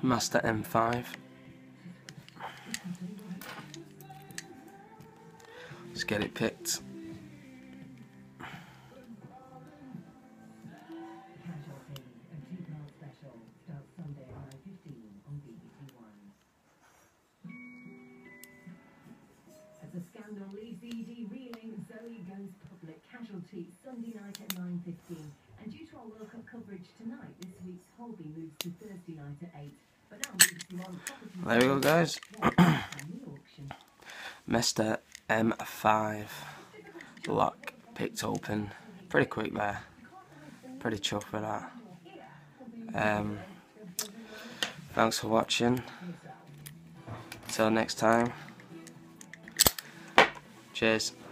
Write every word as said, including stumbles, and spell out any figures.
Master M five. Let's get it picked. The scandal leaves the E D reeling. Zoe goes public. Casualty Sunday night at nine fifteen. And due to our World Cup coverage tonight, this week's Holby moves to Thursday night at eight. But now moves to on property. There we go, guys. Master M five. Lock picked open. Pretty quick there. Pretty chuffed with that. Um, thanks for watching. Until next time. Cheers.